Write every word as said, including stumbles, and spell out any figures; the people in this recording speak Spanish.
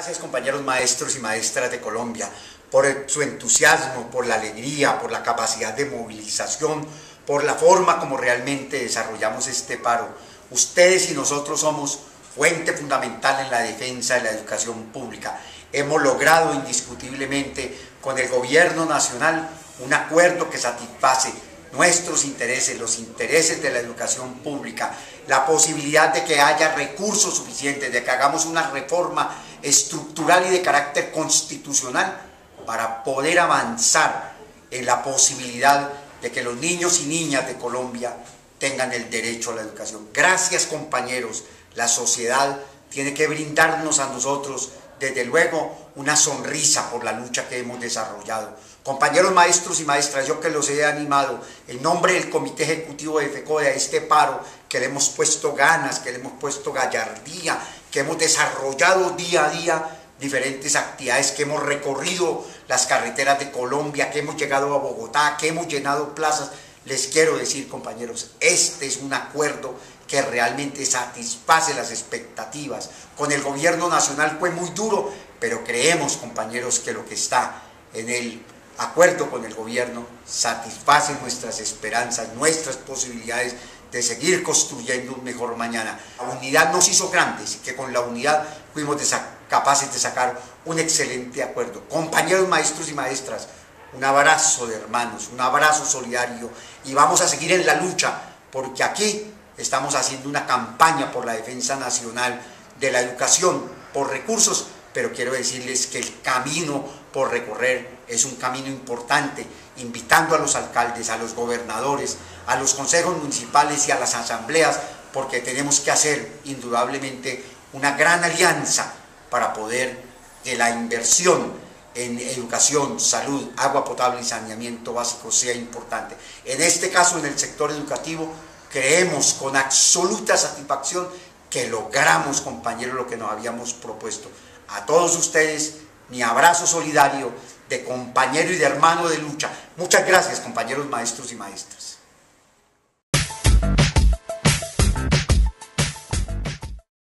Gracias, compañeros maestros y maestras de Colombia, por su entusiasmo, por la alegría, por la capacidad de movilización, por la forma como realmente desarrollamos este paro. Ustedes y nosotros somos fuente fundamental en la defensa de la educación pública. Hemos logrado indiscutiblemente con el gobierno nacional un acuerdo que satisface nuestros intereses, los intereses de la educación pública, la posibilidad de que haya recursos suficientes, de que hagamos una reforma estructural y de carácter constitucional para poder avanzar en la posibilidad de que los niños y niñas de Colombia tengan el derecho a la educación. Gracias, compañeros. La sociedad tiene que brindarnos a nosotros, desde luego, una sonrisa por la lucha que hemos desarrollado. Compañeros maestros y maestras, yo que los he animado en nombre del Comité Ejecutivo de FECODE a este paro, que le hemos puesto ganas, que le hemos puesto gallardía, que hemos desarrollado día a día diferentes actividades, que hemos recorrido las carreteras de Colombia, que hemos llegado a Bogotá, que hemos llenado plazas. Les quiero decir, compañeros, este es un acuerdo que realmente satisface las expectativas. Con el gobierno nacional fue muy duro, pero creemos, compañeros, que lo que está en el acuerdo con el gobierno satisface nuestras esperanzas, nuestras posibilidades de seguir construyendo un mejor mañana. La unidad nos hizo grandes y que con la unidad fuimos de capaces de sacar un excelente acuerdo. Compañeros maestros y maestras, un abrazo de hermanos, un abrazo solidario, y vamos a seguir en la lucha, porque aquí estamos haciendo una campaña por la defensa nacional de la educación, por recursos, pero quiero decirles que el camino por recorrer es un camino importante, invitando a los alcaldes, a los gobernadores, a los consejos municipales y a las asambleas, porque tenemos que hacer indudablemente una gran alianza para poder que la inversión en educación, salud, agua potable y saneamiento básico sea importante. En este caso, en el sector educativo, creemos con absoluta satisfacción que logramos, compañeros, lo que nos habíamos propuesto. A todos ustedes, mi abrazo solidario de compañero y de hermano de lucha. Muchas gracias, compañeros maestros y maestras.